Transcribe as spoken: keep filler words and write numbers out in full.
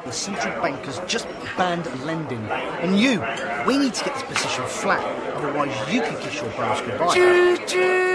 the central bank has just banned lending. And you, we need to get this position flat, otherwise you could kiss your boss goodbye. Choo choo!